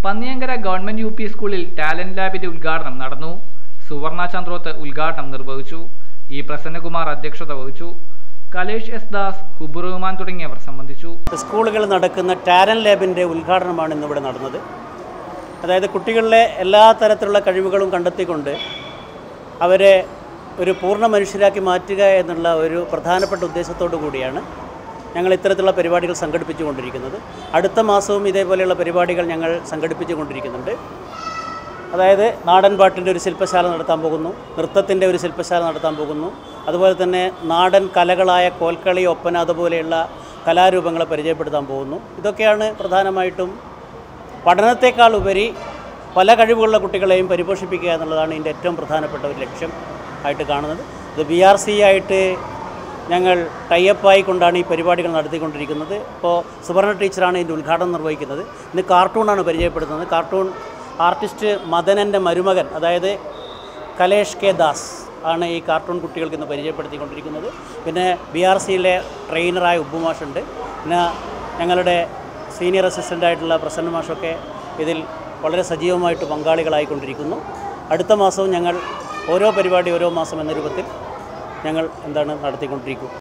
Panniyankara government UP. സ്കൂളിൽ talent ലാബിന്റെ ഉദ്ഘാടനം നടന്നു. സുവർണ ചന്ദ്രോത്ത് ഉദ്ഘാടനം നിർവഹിച്ചു. ഇ. പ്രസന്നകുമാർ അധ്യക്ഷത വഹിച്ചു. കലേഷ് എസ് ദാസ്, ഹുബ് റഹ്മാൻ തുടങ്ങിയവർ സംബന്ധിച്ചു. സ്കൂളുകളിൽ നടക്കുന്ന ടാലന്റ് ലാബിന്റെ ഉദ്ഘാടനമാണ് ഇന്നിവിടെ നടന്നത്. അതായത് കുട്ടികളിലെ എല്ലാ തരത്തിലുള്ള കഴിവുകളും കണ്ടെത്തിക്കൊണ്ട് അവരെ ഒരു പൂർണ്ണ മനുഷ്യരാക്കി മാറ്റുക എന്നുള്ള ഒരു പ്രധാനപ്പെട്ട ഉദ്ദേശത്തോടു കൂടിയാണ് ഞങ്ങൾ ഇത്തരത്തിലുള്ള പരിപാടികൾ സംഘടിപ്പിച്ചുകൊണ്ടിരിക്കുന്നത്. അടുത്ത മാസവും ഇതേപോലെയുള്ള പരിപാടികൾ ഞങ്ങൾ സംഘടിപ്പിച്ചുകൊണ്ടിരിക്കുന്നുണ്ട്. അതായത് നാടൻ പാട്ടിൻ്റെ ഒരു ശില്പശാല നടത്താൻ പോകുന്നു, നൃത്തത്തിൻ്റെ ഒരു ശില്പശാല നടത്താൻ പോകുന്നു, അതുപോലെ തന്നെ നാടൻ കലകളായ കോൽക്കളി, ഒപ്പന അതുപോലെയുള്ള കലാരൂപങ്ങളെ പരിചയപ്പെടുത്താൻ പോകുന്നു. ഇതൊക്കെയാണ് പ്രധാനമായിട്ടും പഠനത്തെക്കാൾ ഉപരി പല കഴിവുകളുള്ള കുട്ടികളെയും പരിപോഷിപ്പിക്കുക എന്നുള്ളതാണ് ഇതിൻ്റെ ഏറ്റവും പ്രധാനപ്പെട്ട ഒരു ലക്ഷ്യം ആയിട്ട് കാണുന്നത്. ഇത് BRC ആയിട്ട് ഞങ്ങൾ ടൈപ്പായി കൊണ്ടാണ് ഈ പരിപാടികൾ നടത്തിക്കൊണ്ടിരിക്കുന്നത്. ഇപ്പോൾ സുവർണ ടീച്ചറാണ് ഇതിൻ്റെ ഉദ്ഘാടനം നിർവഹിക്കുന്നത്. ഇന്ന് കാർട്ടൂണാണ് പരിചയപ്പെടുത്തുന്നത്. കാർട്ടൂൺ ആർട്ടിസ്റ്റ് മദനൻ്റെ മരുമകൻ, അതായത് കലേഷ് കെ ദാസ് ആണ് ഈ കാർട്ടൂൺ കുട്ടികൾക്ക് ഇന്ന് പരിചയപ്പെടുത്തിക്കൊണ്ടിരിക്കുന്നത്. പിന്നെ BRCയിലെ ട്രെയിനറായ ഉബ്ബുമാഷുണ്ട്. പിന്നെ ഞങ്ങളുടെ സീനിയർ അസിസ്റ്റൻ്റായിട്ടുള്ള പ്രസന്ന മാഷൊക്കെ ഇതിൽ വളരെ സജീവമായിട്ട് പങ്കാളികളായിക്കൊണ്ടിരിക്കുന്നു. അടുത്ത മാസവും ഞങ്ങൾ ഓരോ പരിപാടി ഓരോ മാസം എന്ന രൂപത്തിൽ ഞങ്ങൾ നടത്തിക്കൊണ്ടിരിക്കും.